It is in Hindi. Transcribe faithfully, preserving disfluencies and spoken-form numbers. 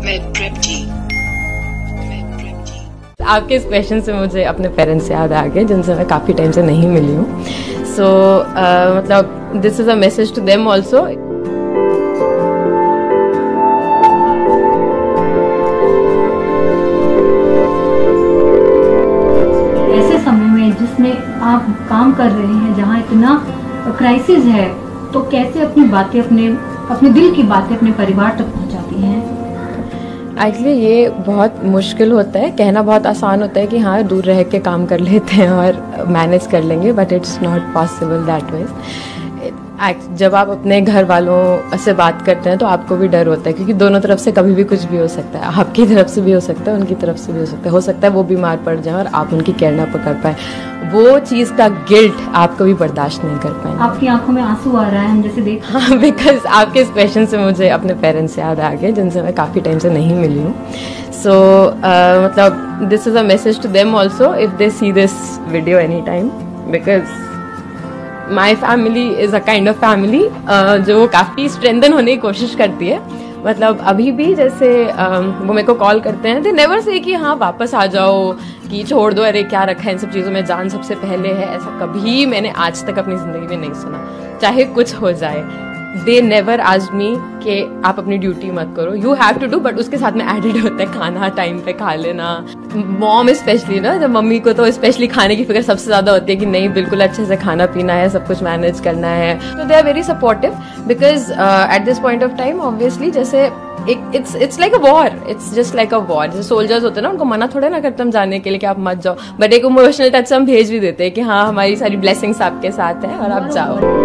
आपके इस क्वेश्चन से मुझे अपने पेरेंट्स याद आ गए जिनसे मैं काफ़ी टाइम से नहीं मिली हूँ. सो so, uh, मतलब this is a message to them also. ऐसे समय में जिसमें आप काम कर रहे हैं, जहाँ इतना क्राइसिस है, तो कैसे अपनी बातें अपने अपने दिल की बातें अपने परिवार तक पहुँचाती हैं? एक्चुअली ये बहुत मुश्किल होता है. कहना बहुत आसान होता है कि हाँ दूर रह के काम कर लेते हैं और मैनेज कर लेंगे, but it's not possible that way. जब आप अपने घर वालों से बात करते हैं तो आपको भी डर होता है, क्योंकि दोनों तरफ से कभी भी कुछ भी हो सकता है. आपकी तरफ से भी हो सकता है, उनकी तरफ से भी हो सकता है. हो सकता है वो बीमार पड़ जाए और आप उनकी केयर ना कर पाए. वो चीज़ का गिल्ट आप कभी बर्दाश्त नहीं कर पाएंगे. आपकी आंखों में आंसू आ रहा है, हम जैसे देख. हाँ, बिकॉज आपके इस क्वेश्चन से मुझे अपने पेरेंट्स याद आ गए जिनसे मैं काफ़ी टाइम से नहीं मिली हूँ. सो मतलब this is a message to them also if they see this video any time, because my family is a kind of family जो काफ़ी स्ट्रेंथन होने की कोशिश करती है. मतलब अभी भी जैसे uh, वो मेरे को कॉल करते हैं, दे नेवर से कि हाँ वापस आ जाओ, कि छोड़ दो, अरे क्या रखा है इन सब चीज़ों में, जान सबसे पहले है. ऐसा कभी मैंने आज तक अपनी ज़िंदगी में नहीं सुना, चाहे कुछ हो जाए. दे नेवर आज मी कि आप अपनी ड्यूटी मत करो, you have to do, but उसके साथ में एडिड होता है खाना टाइम पे खा लेना. मॉम स्पेशली ना, जब मम्मी को तो स्पेशली खाने की फिक्र सबसे ज़्यादा होती है कि नहीं बिल्कुल अच्छे से खाना पीना है, सब कुछ मैनेज करना है. तो they are very supportive because at this point of time obviously जैसे it's it's like a war, it's just like a war. जैसे सोल्जर्स होते हैं ना, उनको मना थोड़े ना करते हम जाने के लिए कि आप मत जाओ, बट एक इमोशनल टच हम भेज भी देते हैं कि हाँ हमारी सारी ब्लेसिंग्स आपके साथ हैं और आप जाओ.